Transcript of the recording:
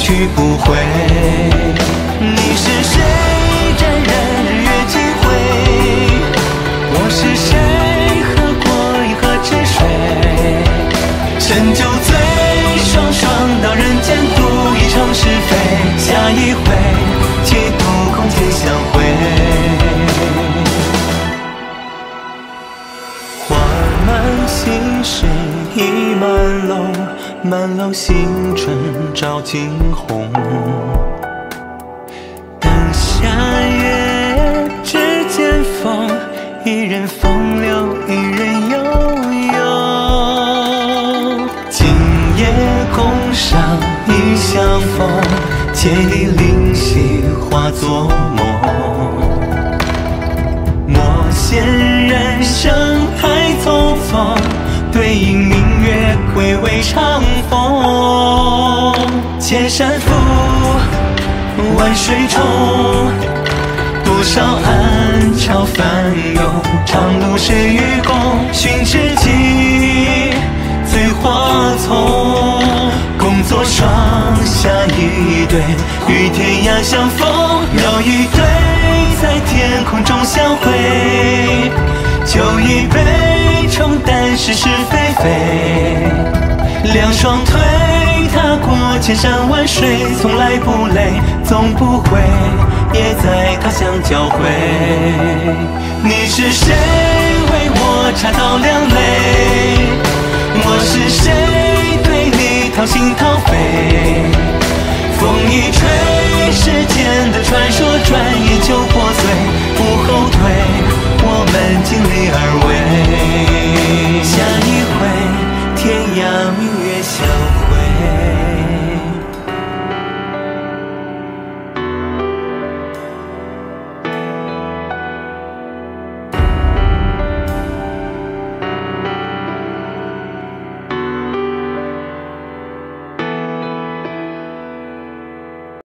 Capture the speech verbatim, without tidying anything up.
去不回。你是谁，沾染日月几回？我是谁，喝过一河之水？趁酒醉，双双到人间，赌一场是非。下一回，几度空间相会。花满心事已满楼，满楼星辰照惊鸿。等下月，只见风，一人风流，一人悠悠。今夜共赏一相逢，借一灵犀化作梦。莫嫌人生太匆匆，对影明月归为长风。千山伏，万水冲，多少暗潮翻涌。长路是愚公，寻知己，醉花丛。共作双侠一对，与天涯相逢。绕一对，在天空中相会。酒一杯，冲淡是是非非。两双腿踏过千山万水，从来不累，总不会也在他乡交汇。你是谁，为我茶道两泪？我是谁，对你掏心掏肺？风一吹，世间的传说转眼就破碎。